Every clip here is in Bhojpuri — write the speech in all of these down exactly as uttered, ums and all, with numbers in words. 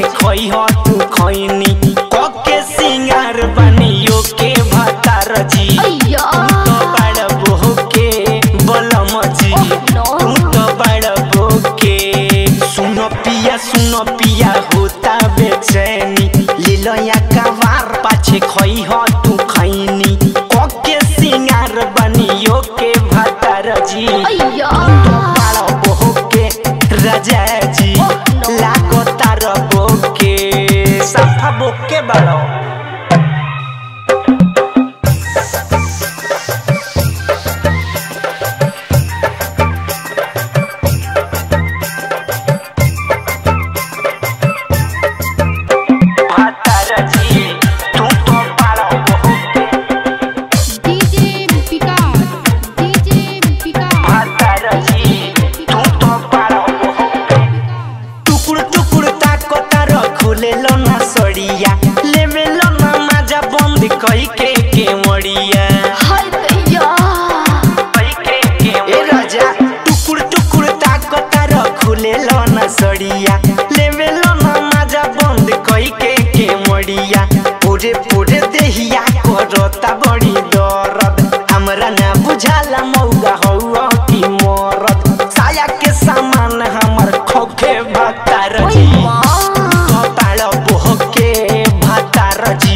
खोई हो तू खोईनी कोके सिंगार बनियो के भतार जी तू तो बड़ बोके बलम जी तू तो बड़ बोके सुनो पिया सुनो पिया होता बेचैनी लीलोया कवार पाछे खोई हो तू खैनी कोके सिंगार बनियो के भतार जी तू तो बड़ बोके राजा जी लागो तार बोके सफा बोके बड़ो कई के के मड़िया हाय दैया कई के के ए राजा टुकुर टुकुर ताकतार खुले लो ना सड़िया लेवे लो ना मजा बंद कई के के मड़िया पूरे पूरे देहिया करता बड़ी दर्द हमरा ना बुझाला मौगा हौआ की मरद साया के सामान हमर खोखे भतार जी कपाल बोके भतार जी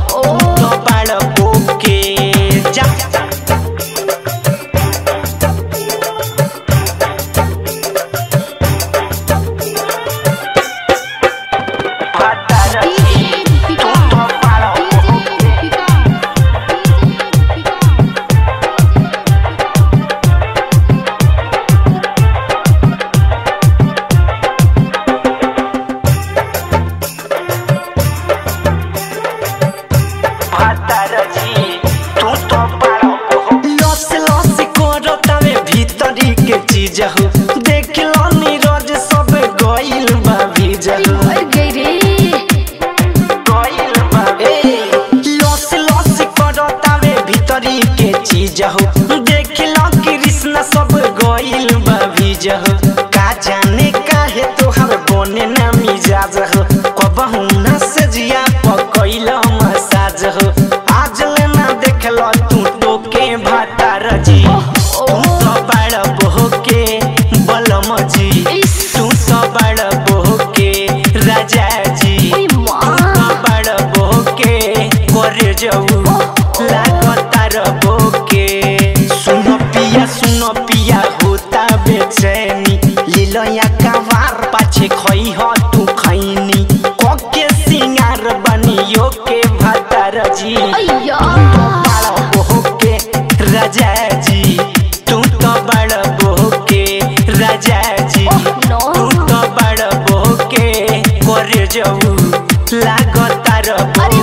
चीज हो देख लो नीरज सब गइल बा भीजल मर गई रे गइल बा ए लस लस करतावे भीतरी के चीज हो देख लो कृष्ण सब गइल बा भीजल का जाने काहे तोहर बने ना मिजाज हो कबहू ना से जिया पकइल मसाज हो आज लेना देख लो तू टोके भतार जी तू तो बड़ बोके बलम जी तू तो बड़ बोके राजा जी तू तो बड़ बोके करे जाऊ लागतार बोके सुनो पिया सुनो पिया होता बेचैनी लीलोया कवार पाछे खोई हो तू खैनी कोके सिंगार बनियो के भतार जी तू तो बड़ बोके राजा जी तू तो बड़ बोके राजा जी तू तो बड़ बोके करे जाऊ लागतार